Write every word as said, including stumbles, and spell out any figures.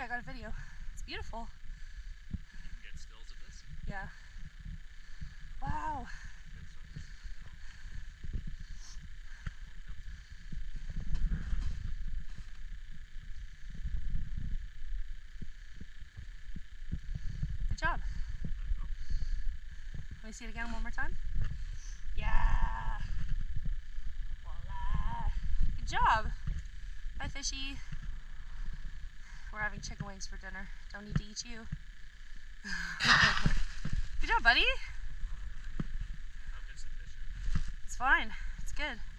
Yeah, I got a video. It's beautiful. You can get stills of this? Yeah. Wow. Good job. Let me see it again one more time. Yeah. Voila. Good job. Hi, fishy. We're having chicken wings for dinner. Don't need to eat you. Good job, buddy. How good's the fish? It's fine. It's good.